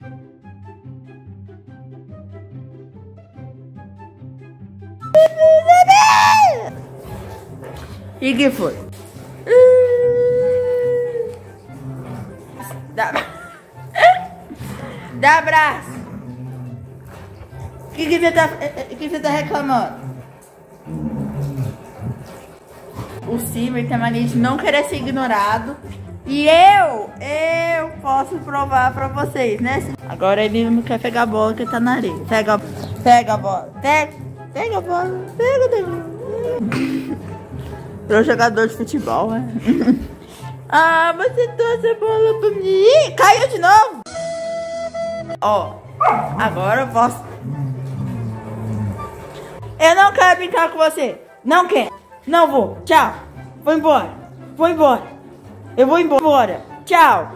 E que foi? Dá abraço. O que você tá reclamando? O Simba tem mania de não querer ser ignorado. E eu posso provar pra vocês, né? Agora ele não quer pegar a bola que tá na areia. Pega a bola. Pega a bola. Sou jogador de futebol, né? Ah, você trouxe a bola pra mim. Ih, caiu de novo. Ó, agora eu posso. Eu não quero brincar com você. Não quero. Não vou. Tchau. Vou embora. Eu vou embora. Tchau.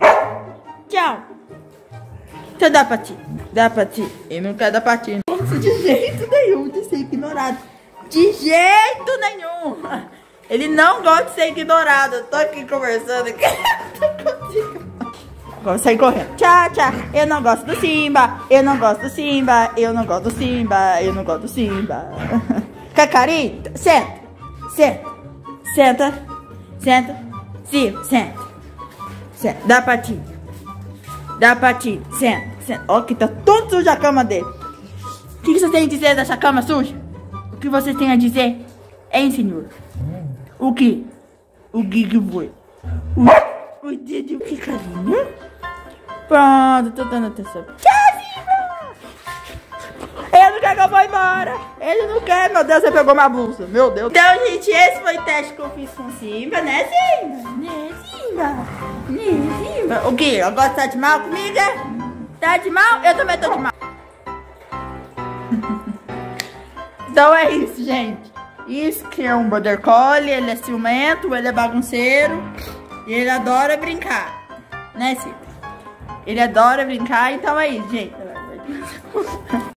Então dá pra ti. Eu não quero dar pra ti. Não gosto de jeito nenhum de ser ignorado. De jeito nenhum. Ele não gosta de ser ignorado. Eu tô aqui conversando. Agora sai correndo. Tchau. Eu não gosto do Simba. Cacarita, senta. Dá pra ti. Senta. Ó, que tá todo sujo a cama dele. O que você tem a dizer dessa cama suja? O que você tem a dizer? Hein, senhor? O que? O que foi? O dedo, que carinho? Pronto, tô dando atenção. Tchau, Simba! Ele não quer que eu vá embora. Ele não quer, meu Deus, você pegou minha blusa. Meu Deus. Então, gente, esse foi o teste que eu fiz com o Simba, né, Simba? O que? Agora tá de mal comigo, é? Tá de mal? Eu também tô de mal. Então é isso, gente. Isso que é um Border Collie. Ele é ciumento, ele é bagunceiro. E ele adora brincar. Né, Simba? Ele adora brincar, então é isso, gente.